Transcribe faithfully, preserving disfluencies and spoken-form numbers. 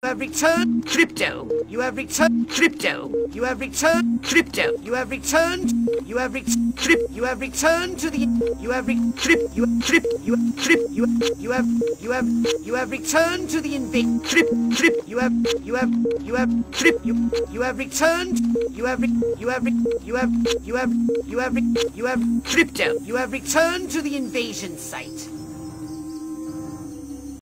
have returned crypto. You have returned crypto. You have returned crypto. You have returned. You have returned crypt. You have returned to the. You have re crypt. You have crypt. You have crypt. You you have you have you have returned to the invade crypt crypt. You have you have you have crypt. You you have returned. You have re you have re you have you have you have re you have crypto. You have returned to the invasion site.